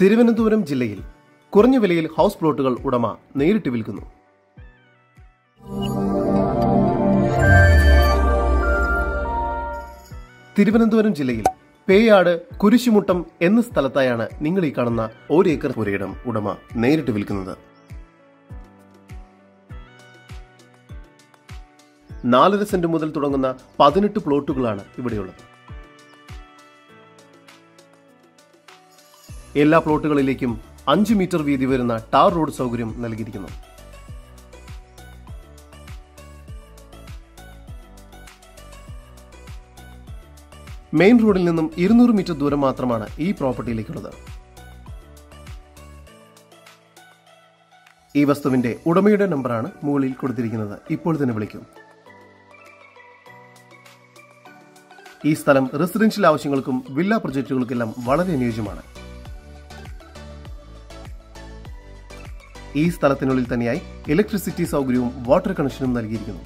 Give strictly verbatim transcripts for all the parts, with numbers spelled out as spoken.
തിരുവനന്തപുരം ജില്ലയിൽ കുറഞ്ഞ വിലയിൽ ഹൗസ് പ്ലോട്ടുകൾ ഉടമ നേരിട്ട് വിൽക്കുന്നു. തിരുവനന്തപുരം ജില്ലയിൽ പേയാട് കുരിശുമുട്ടം എന്ന സ്ഥലത്തായാണ് നിങ്ങൾ ഈ കാണുന്ന ഒരു ഏക്കർ പുരയിടം ഉടമ നേരിട്ട് വിൽക്കുന്നത്. നാലര സെന്റ് മുതൽ തുടങ്ങുന്ന പതിനെട്ട് പ്ലോട്ടുകളാണ് ഇവിടെയുള്ളത്. എല്ലാ പ്ലോട്ടുകളിലേക്കും അഞ്ച് മീറ്റർ വീതി വരുന്ന ടാർ റോഡ് സൗകര്യം നൽകിയിരിക്കുന്നു. മെയിൻ റോഡിൽ നിന്നും ഇരുന്നൂറ് മീറ്റർ ദൂരം മാത്രമാണ് ഈ പ്രോപ്പർട്ടിയിലേക്കുള്ളത്. ഈ വസ്തുവിന്റെ ഉടമയുടെ നമ്പറാണ് മുകളിൽ കൊടുത്തിരിക്കുന്നത്. ഇപ്പോൾ തന്നെ വിളിക്കും. ഈ സ്ഥലം റെസിഡൻഷ്യൽ ആവശ്യങ്ങൾക്കും വില്ല പ്രൊജക്ടുകൾക്കെല്ലാം വളരെ അനുയോജ്യമാണ്. ഈ സ്ഥലത്തിനുള്ളിൽ തന്നെയായി ഇലക്ട്രിസിറ്റി സൗകര്യവും വാട്ടർ കണക്ഷനും നൽകിയിരിക്കുന്നു.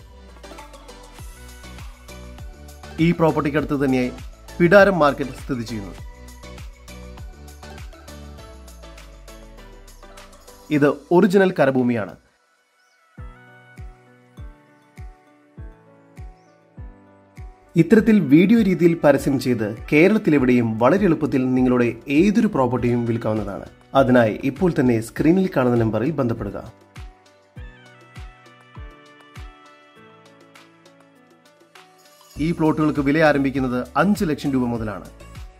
ഈ പ്രോപ്പർട്ടിക്കടുത്ത് തന്നെയായി പിടാരം മാർക്കറ്റ് സ്ഥിതി ചെയ്യുന്നു. ഇത് ഒറിജിനൽ കരഭൂമിയാണ്. ഇത്തരത്തിൽ വീഡിയോ രീതിയിൽ പരസ്യം ചെയ്ത് കേരളത്തിലെവിടെയും വളരെ എളുപ്പത്തിൽ നിങ്ങളുടെ ഏതൊരു പ്രോപ്പർട്ടിയും വിൽക്കാവുന്നതാണ്. അതിനായി ഇപ്പോൾ തന്നെ സ്ക്രീനിൽ കാണുന്ന നമ്പറിൽ ബന്ധപ്പെടുക. ഈ പ്ലോട്ടുകൾക്ക് വില ആരംഭിക്കുന്നത് അഞ്ച് ലക്ഷം രൂപ മുതലാണ്.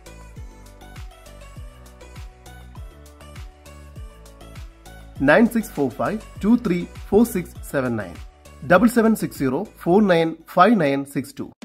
Nine six four five two three four six seven nine double seven six zero four nine five nine six to